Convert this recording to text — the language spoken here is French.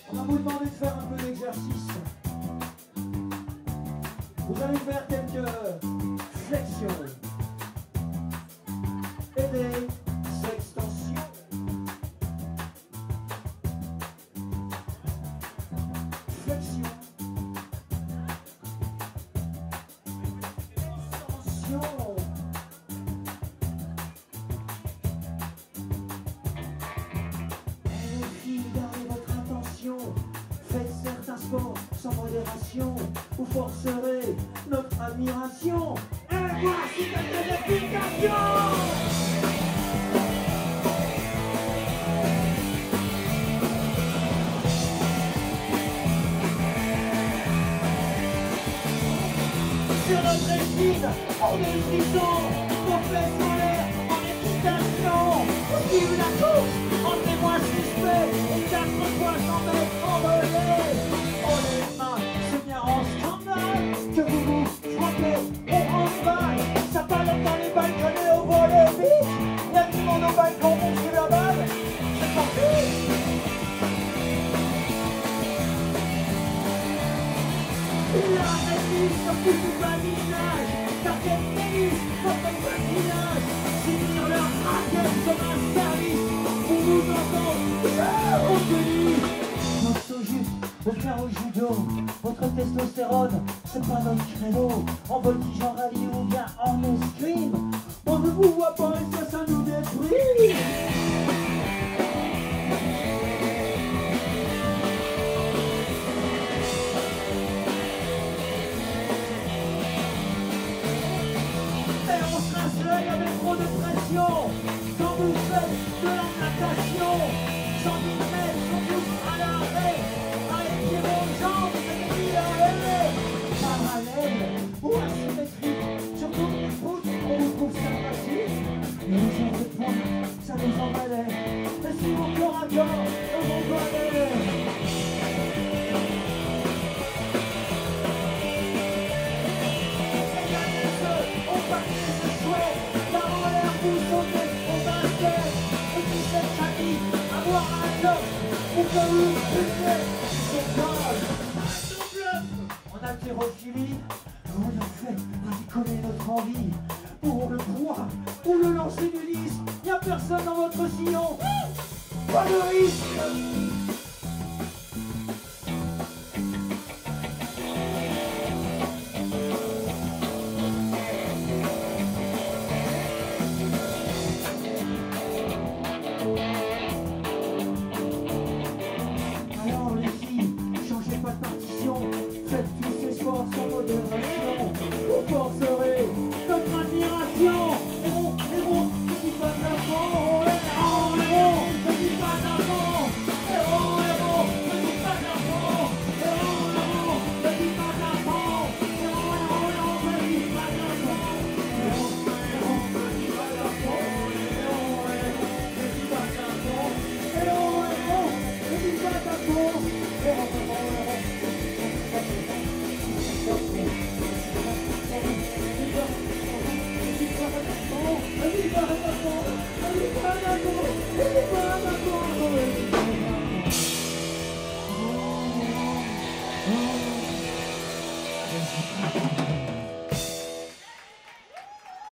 On va vous demander de faire un peu d'exercice. Vous allez faire quelques flexions et des extensions. Flexion. Extension. Et les filles, gardez votre attention. Faites certains sports sans modération. Vous forcerez notre admiration. Et voici quelques explications. Sur notre égide, on est le frisson, on fait sur l'air en excitation. On suit la course, en témoin suspect, et 4 fois 100 mètres envolés. On les mains, c'est bien en scandale que vous vous frappez au handball. Ça palette dans les balconnets au volet vite. Y'a du monde au balcon, on suit la balle. C'est parti. La réussite sur tout le badinage, car quel tennis, votre badinage, finir leur raquette comme un service, pour nous entendre, on te dit. Notre soju, au frère au judo, votre testostérone, c'est pas notre créneau, en voltige, en rallye ou bien en escrime, on ne vous voit pas et ça nous déprime. Avec trop de pression, quand vous faites de la natation, 110 mètres sont tous à l'arrêt, avec vos jambes, c'est mis à l'arrêt, parallèle ou asymétrique, surtout les foot, on vous trouve ça facile, mais les gens de points, ça nous emballait, et si vous corps à corps, on vous connaît. En haltérophilie, on a fait ravicoler notre envie. Pour le poids, ou le lancer du disque, y'a personne dans votre sillon. Pas de risque.